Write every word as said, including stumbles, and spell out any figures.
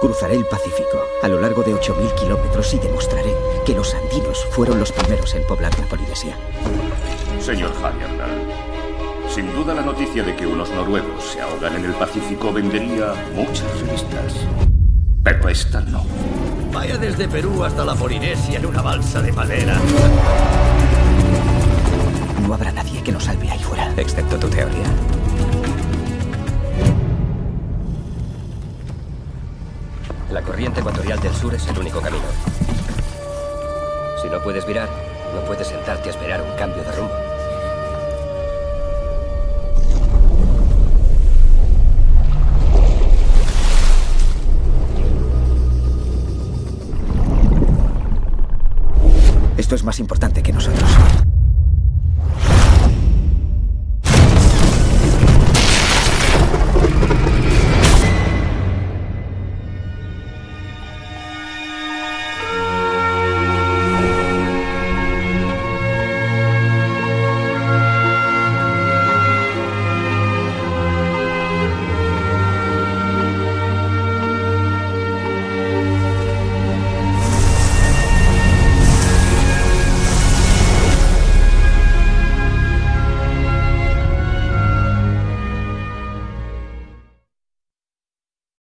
Cruzaré el Pacífico a lo largo de ocho mil kilómetros y demostraré que los andinos fueron los primeros en poblar la Polinesia. Señor Heyerdahl, sin duda la noticia de que unos noruegos se ahogan en el Pacífico vendería muchas revistas. Pero esta no. Vaya desde Perú hasta la Polinesia en una balsa de madera. No habrá nadie que nos salve ahí fuera. Excepto tu teoría. La corriente ecuatorial del sur es el único camino. Si no puedes virar, no puedes sentarte a esperar un cambio de rumbo. Esto es más importante que nosotros.